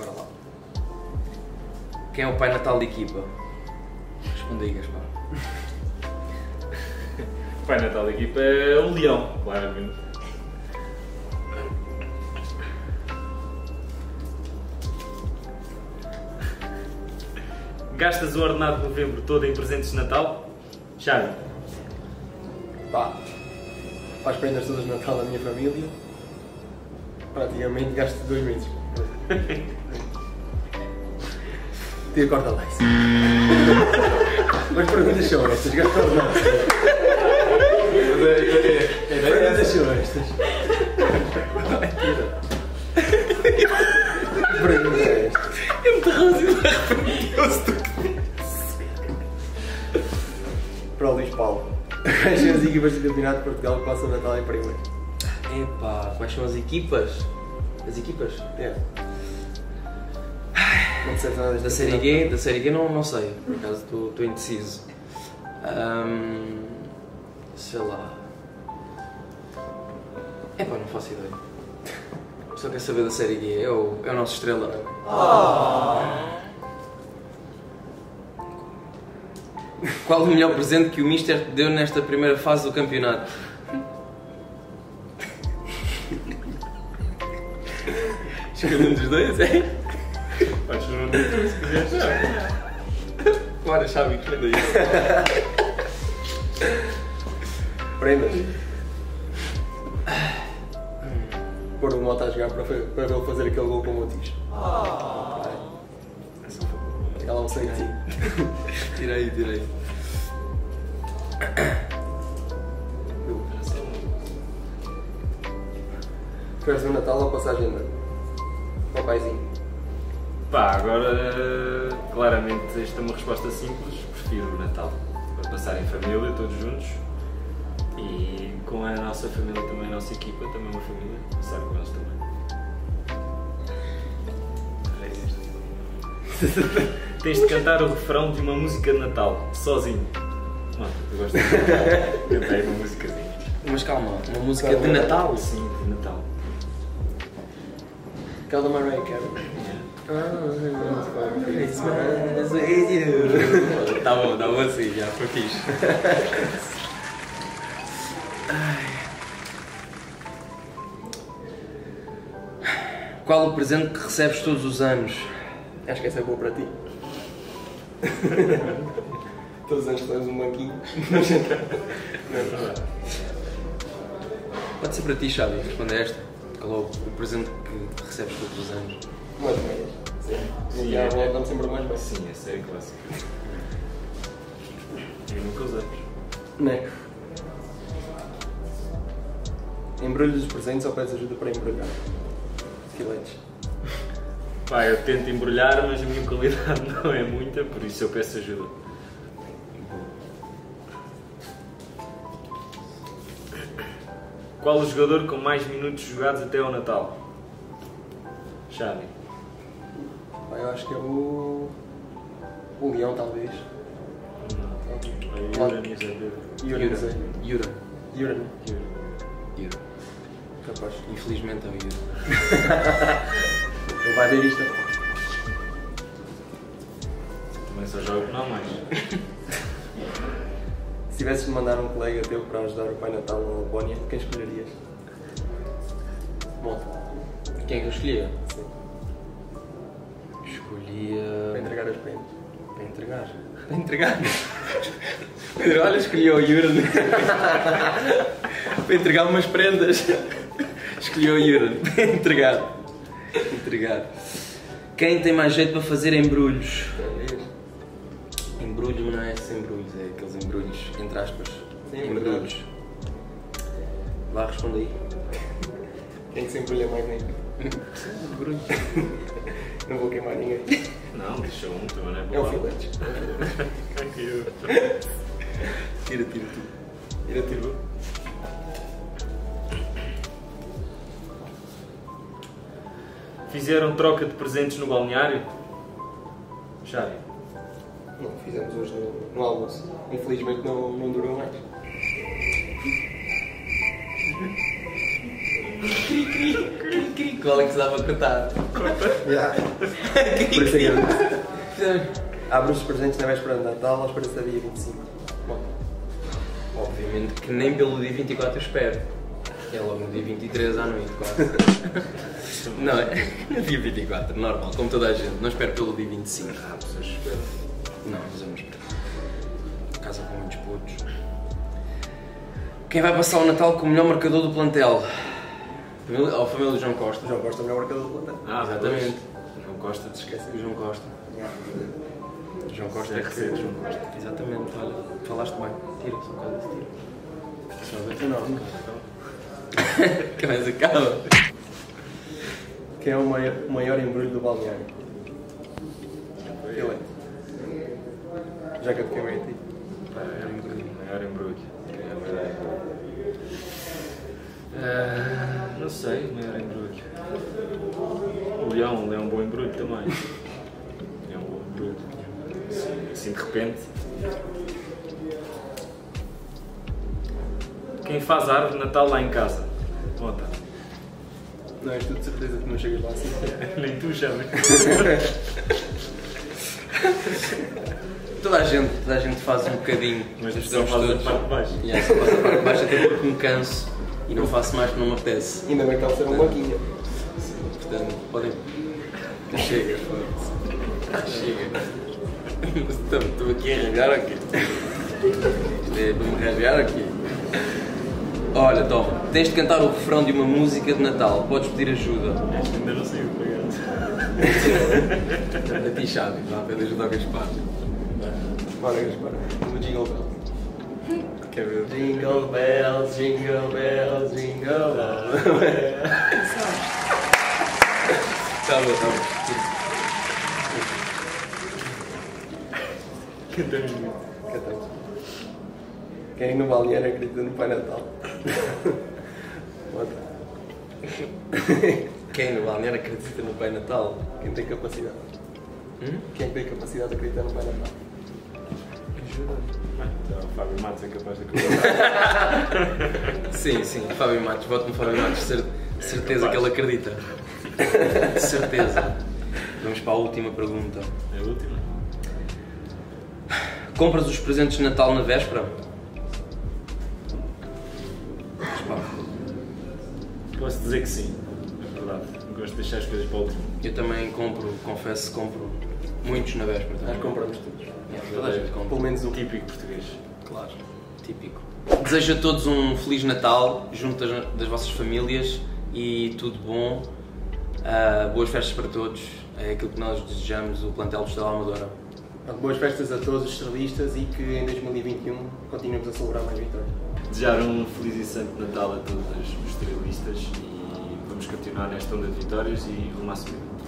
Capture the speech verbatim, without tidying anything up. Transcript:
Bora lá. Quem é o pai natal da equipa? Responde aí, Gaspar. O pai natal da equipa é o Leão, claramente. Gastas o ordenado de novembro todo em presentes de Natal? Xavi. Pá, para as prendas todas de Natal da minha família, praticamente gasto dois meses. Tira, corta lá isso. Mas perguntas são estas, gasto ordenado. Perguntas são estas. Pergunta é esta. É muito rápido, arrependeu-se. Para o Luís Paulo. Quais são as equipas do Campeonato de Portugal que passam o Natal em primeiro? Epá, quais são as equipas? As equipas? É. Não percebes nada deste Da série campeonato? G, da série G não, não sei, por acaso estou indeciso. Ahm, sei lá. Epá, não faço ideia. Só quer saber da série G, é o, é o nosso estrela. Qual o melhor presente que o Mister te deu nesta primeira fase do campeonato? Escolha um dos dois, é? Podes não dizer se quiseres. Bora, Xavi, escolha aí. Prendas. Pôr o Mota a jogar para, para ele fazer aquele gol com o Montijo. Ela não sei de ti. Tira aí, tira aí. Queres ver o Natal ou passagem de ano? Papaizinho. Pá, agora claramente esta é uma resposta simples, prefiro o Natal. Para passar em família, todos juntos. E com a nossa família também, a nossa equipa, também uma família, passar com eles também. Tens de cantar o refrão de uma música de Natal, sozinho. Mano, tu gostas de cantar? Cantei uma musicazinha. Mas calma, uma música de Natal? Sim, de Natal. Aquela da Mariah Carey. Tá bom, tá bom assim, já foi fixe. Qual o presente que recebes todos os anos? Acho que essa é boa para ti. Todos os anos tens um banquinho. Não é verdade. Pode ser para ti, Xavi, responde a esta. Qual é o presente que recebes todos os anos? Umas meias. Sim. Sim, E a é. mulher dá-me sempre mais meias. Sim, essa é a clássica. E nunca usamos. Neco. Embrulhos os presentes ou pedes ajuda para embrulhar? Filetes. Pá, eu tento embrulhar, mas a minha qualidade não é muita, por isso eu peço ajuda. Qual o jogador com mais minutos jogados até ao Natal? Xavi. Pá, eu acho que é o. O Leão, talvez. Não. Yura, minha gente. Yura, não sei. Yura. Yura, não? Yura. Yura. Capaz. Infelizmente é o Yura. Ele vai ver isto. Também só jogo não mais. Se tivesses de mandar um colega teu para ajudar o Pai Natal na Lapónia, quem escolherias? Monta. Quem é que eu escolhia? Sim. Para Escolhia... entregar as prendas. Para entregar. Para entregar? Olha, escolhi o Yura. Para entregar umas prendas. Escolhi o Yura. Para entregar. Entregar. Quem tem mais jeito para fazer embrulhos? Embrulhos, mas não é esses embrulhos, é aqueles embrulhos, entre aspas. Sim, embrulhos. Vá, responde aí. Quem que se embrulha mais nem. Embrulhos. Não vou queimar ninguém. Não, deixa um, também não é bom. É o filete. Tira, tira tu. Tira, tira. Fizeram troca de presentes no balneário? Xavi. Não, fizemos hoje no, no almoço. Infelizmente não, não durou mais. Cri, cri, cri, cri, qual é que se dava a cortar? Yeah. Por isso é que abre os presentes na véspera de Natal ao esperança dia vinte e cinco. Bom. Obviamente que nem pelo dia vinte e quatro eu espero. É logo no dia vinte e três à noite, quase. Não, é no dia vinte e quatro, normal, como toda a gente. Não espero pelo dia vinte e cinco. Ah, pessoas esperam. Não, mas eu não espero. Casa com muitos putos. Quem vai passar o Natal com o melhor marcador do plantel? Família, ou a família do João Costa? João Costa é o melhor marcador do plantel. Ah, Exatamente. pois. João Costa, te esquece. O João Costa. O João Costa é que ser João Costa. Exatamente, olha, falaste bem. Tira, só um bocado desse tiro. Só a ver. Não, Que mais acaba. quem é o maior, o maior embrulho do balneário? Eu é. Já que eu fiquei meio a ti. Maior embrulho. Maior embrulho. É verdade. Ah, não sei, maior embrulho. O leão, o leão é um bom embrulho também. É um bom embrulho. Assim de repente. Quem faz a árvore de Natal lá em casa? Conta. Não, és tu de certeza que não chegas lá assim. Nem tu chamas. Toda a gente, toda a gente faz um bocadinho. Mas Nós só fazemos faz a todos. parte de baixo. Yeah, só faço a parte de baixo até porque me canso e não faço mais porque não me apetece. Ainda bem que está a ser um banquinho. Portanto, podem. Chega, foda-se. Chega. Estou, estou aqui a rasgar aqui. Isto é para me rasgar aqui. Olha, toma, tens de cantar o refrão de uma música de Natal. Podes pedir ajuda. Esta ainda não sei o que é. A ti, Xavi, vá, pede ajuda ao Gaspar. Bora, Gaspar. No Jingle Bells. Quer ver? Jingle Bells, Jingle Bells, Jingle Bells. Tá bom, tá bom. Cantamos muito. Cantamos. Quem no balneário acredita no Pai Natal? Quem no balneário acredita no Pai Natal? Quem tem capacidade? Hum? Quem tem capacidade de acreditar no Pai Natal? Ajuda. Ah, então, o Fábio Matos é capaz de acreditar. Sim, sim, Fábio Matos, voto no Fábio Matos, cer certeza que ele acredita. Certeza. Vamos para a última pergunta. É a última? Compras os presentes de Natal na véspera? Posso dizer que sim, é verdade. Gosto de deixar as coisas para o último. Eu também compro, confesso que compro muitos na véspera também. Nós compramos todos. Yeah, toda a gente compra. Pelo menos um. Típico português. Claro, típico. Desejo a todos um Feliz Natal, junto das, das vossas famílias e tudo bom. Uh, boas festas para todos, é aquilo que nós desejamos, o plantel do Estrela Amadora. Boas festas a todos os estrelistas e que em dois mil e vinte e um continuemos a celebrar mais vitórias. Desejar um feliz e santo Natal a todos os estrelistas e vamos continuar nesta onda de vitórias e rumo à subida.